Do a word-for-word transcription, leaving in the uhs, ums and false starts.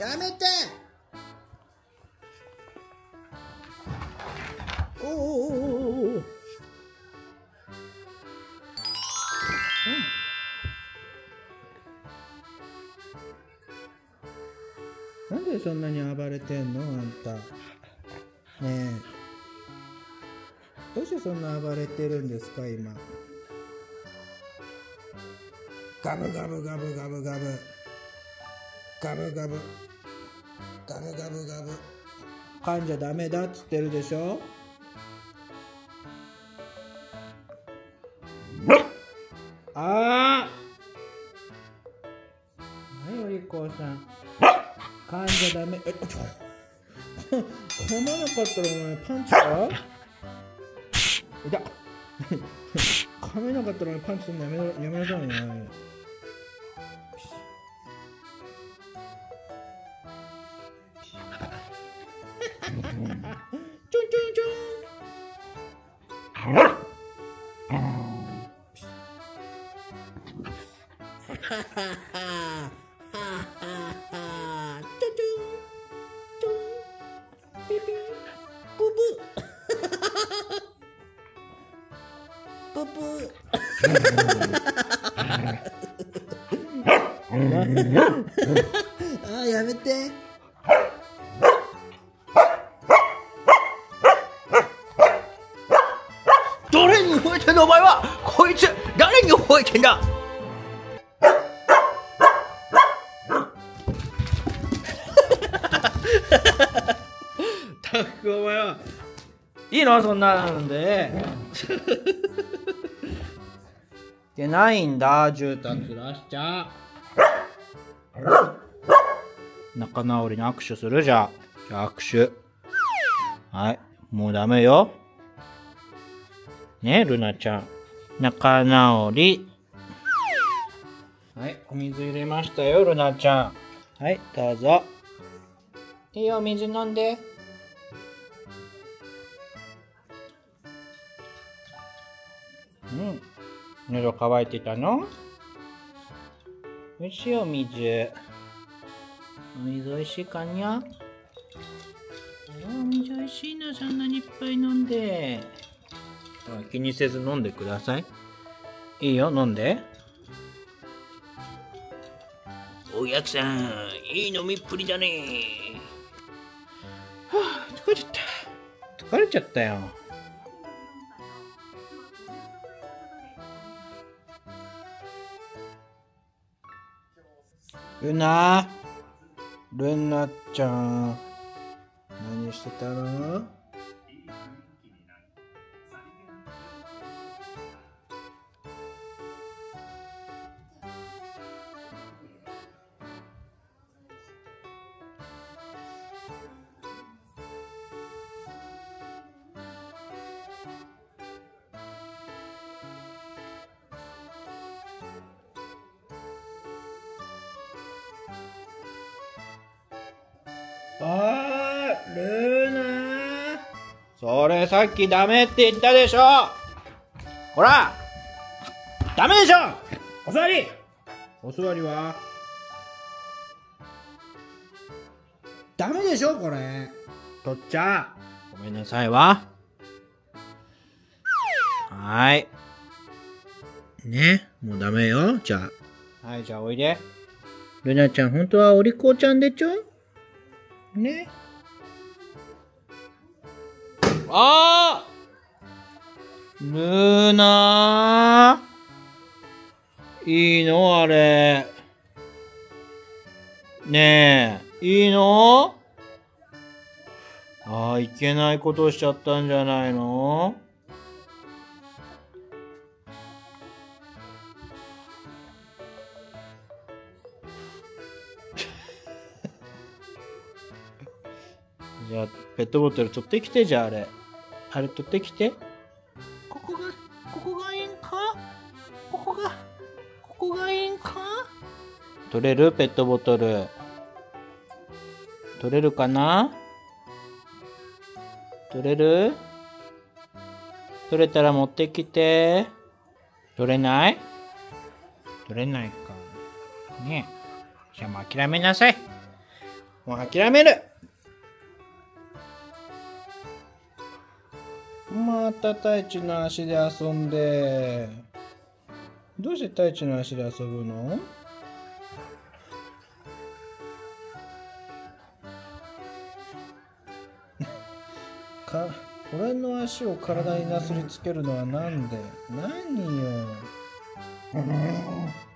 やめて。おおおおおお。うん。なんでそんなに暴れてんのあんた。ねえ。どうしてそんな暴れてるんですか今。ガブガブガブガブガブ。ガブガブ。ガブガブガブ。噛んじゃダメだっつってるでしょ。ああ。はい、お利口さん。噛んじゃダメ。え、ちょ。噛まなかったらお前パンチか？いた。噛めなかったらお前パンチするのやめろ、やめなさいね。ちょんちょんちょん。ははは。ププあ、やめて。 誰に吠えてんだお前は。こいつ誰に吠えてんだ。たくお前はいいのそんなんで。でないんだ絨毯ずらしちゃ。仲直りに握手するじゃ。じゃあ握手。はい、もうダメよ。ね、ルナちゃん。仲直り。はい、お水入れましたよ、ルナちゃん。はい、どうぞ。いいよ、水飲んで。うん。喉乾いてたの？おいしいお水。お水おいしいかにゃ？お水おいしいな、そんなにいっぱい飲んで。気にせず飲んでください。いいよ、飲んで。おやくさん、いい飲みっぷりだね。はあ、疲れちゃった。疲れちゃったよ。ルナ、ルナちゃん、何してたの？あー、ルナ、それさっきダメって言ったでしょ。ほら、ダメでしょ。お座り。お座りはダメでしょこれ。とっちゃん、ごめんなさいわ。はーい。ね、もうダメよ。じゃあ。はい、じゃあおいで。ルナちゃん、本当はお利口ちゃんでちょね。あー、ルーナー、いいのあれ。ねえ、いいの？ああ、いけないことしちゃったんじゃないの？じゃあ、ペットボトル取ってきて、じゃああれ。あれ取ってきて。ここが、ここがいいんか？ここが、ここがいいんか？取れる？ペットボトル。取れるかな？取れる？取れたら持ってきて。取れない？取れないか。ねえ。じゃあもう諦めなさい。 もう諦める。また太一の足で遊んで。どうして太一の足で遊ぶの？か、俺の足を体になすりつけるのはなんで？何よ。